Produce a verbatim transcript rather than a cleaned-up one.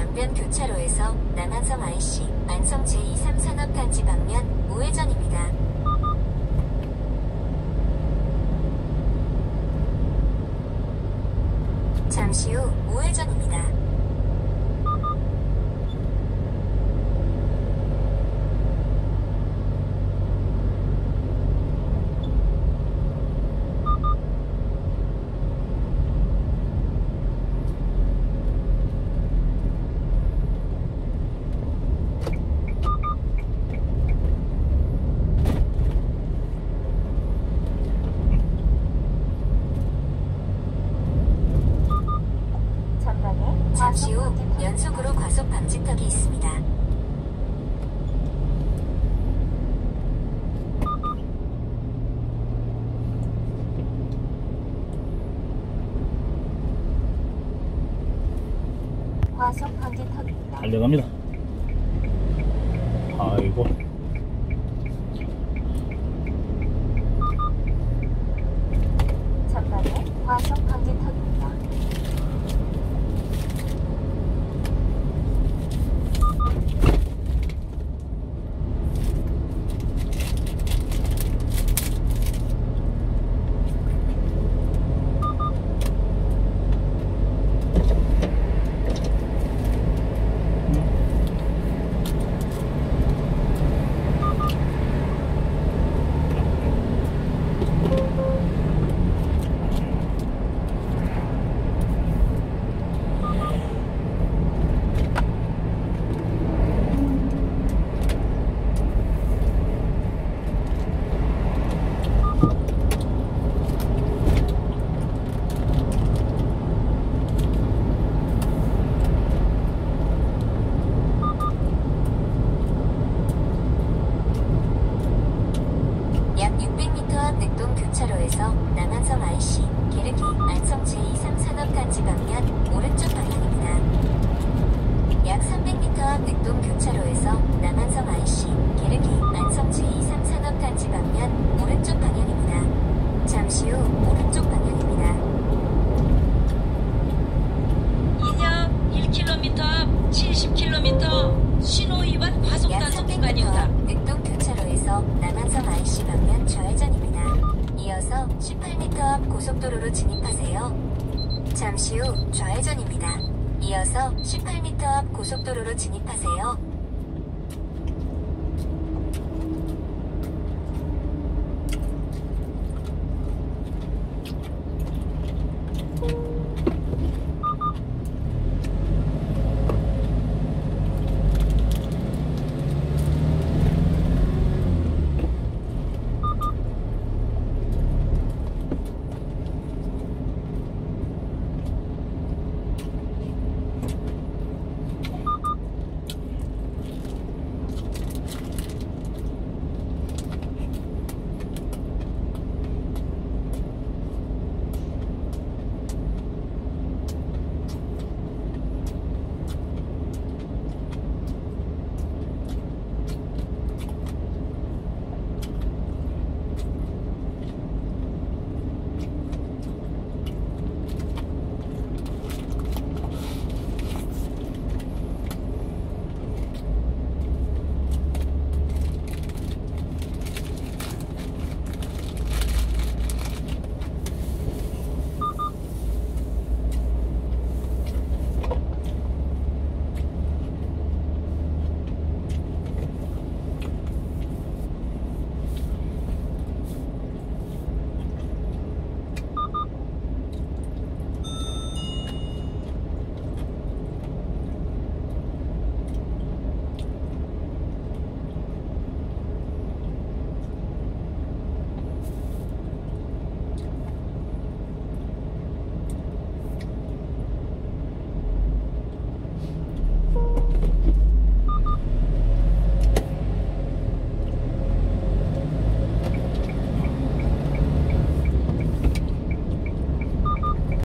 양변 교차로에서 남한성 아이씨, 안성 제이 삼 산업단지 방면 우회전입니다. 잠시 후 우회전입니다. 잠시 후 연속으로 과속 방지턱이 있습니다. 과속 방지턱입니다. 달려갑니다. 아이고. 전방에 과속 방지턱입니다. 약 육백 미터 앞 넥동 교차로에서 남한성 아이씨, 계륵이, 안성 제이 삼 산업단지 방면 오른쪽 방향입니다. 약 삼백 미터 앞 넥동 교차로에서 남한성 아이씨, 계륵이, 안성 제이 삼 산업단지 방면 오른쪽 방향입니다. 잠시 후 오른쪽 방향입니다. 이냐 일 킬로미터 앞 칠십 킬로미터 신호 위반 과속 단속 구간이오다. 넥동 교차로에서 남한성 아이씨 방면 좌회전입니다. 이어서 십팔 미터 앞 고속도로로 진입하세요. 잠시 후 좌회전입니다. 이어서 십팔 미터 앞 고속도로로 진입하세요.